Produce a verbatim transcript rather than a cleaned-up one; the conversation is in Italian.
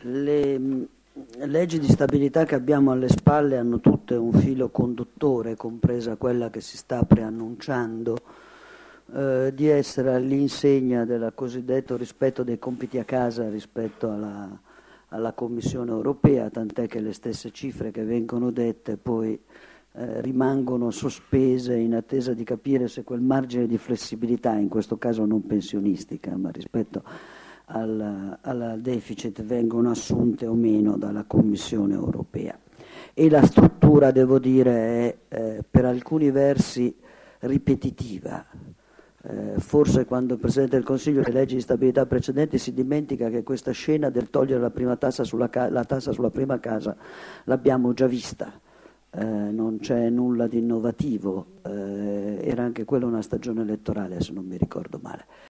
Le mh, leggi di stabilità che abbiamo alle spalle hanno tutte un filo conduttore, compresa quella che si sta preannunciando, eh, di essere all'insegna del cosiddetto rispetto dei compiti a casa rispetto alla, alla Commissione europea, tant'è che le stesse cifre che vengono dette poi eh, rimangono sospese in attesa di capire se quel margine di flessibilità, in questo caso non pensionistica, ma rispetto al, al deficit, vengono assunte o meno dalla Commissione europea. E la struttura, devo dire, è eh, per alcuni versi ripetitiva. Eh, forse quando il Presidente del Consiglio le leggi di stabilità precedenti si dimentica che questa scena del togliere la prima tassa sulla, ca- la tassa sulla prima casa l'abbiamo già vista. Eh, non c'è nulla di innovativo, eh, era anche quella una stagione elettorale se non mi ricordo male.